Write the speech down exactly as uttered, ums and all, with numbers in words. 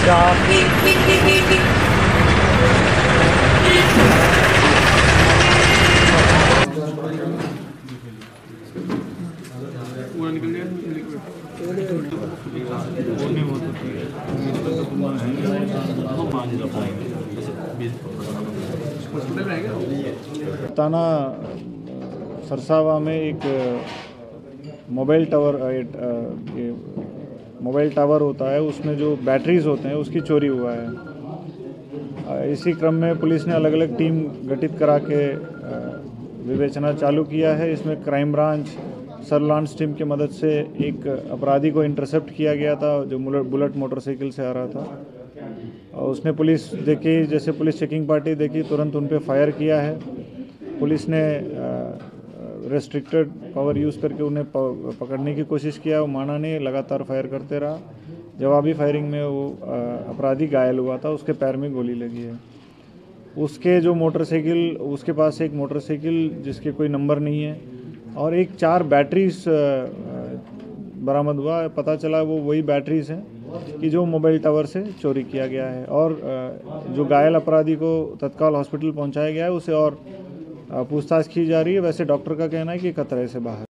ताना सरसावा में एक मोबाइल टावर ये मोबाइल टावर होता है, उसमें जो बैटरीज होते हैं उसकी चोरी हुआ है। इसी क्रम में पुलिस ने अलग अलग टीम गठित करा के विवेचना चालू किया है। इसमें क्राइम ब्रांच सर्विलांस टीम की मदद से एक अपराधी को इंटरसेप्ट किया गया था जो बुलेट मोटरसाइकिल से आ रहा था। और उसने पुलिस देखी, जैसे पुलिस चेकिंग पार्टी देखी, तुरंत उन पे फायर किया है। पुलिस ने रेस्ट्रिक्टेड पावर यूज़ करके उन्हें पकड़ने की कोशिश किया, वो माना नहीं, लगातार फायर करते रहा। जवाबी फायरिंग में वो अपराधी घायल हुआ था, उसके पैर में गोली लगी है। उसके जो मोटरसाइकिल, उसके पास एक मोटरसाइकिल जिसके कोई नंबर नहीं है और एक चार बैटरीज बरामद हुआ। पता चला वो वही बैटरीज हैं कि जो मोबाइल टावर से चोरी किया गया है। और जो घायल अपराधी को तत्काल हॉस्पिटल पहुंचाया गया है, उसे और पूछताछ की जा रही है। वैसे डॉक्टर का कहना है कि खतरे से बाहर।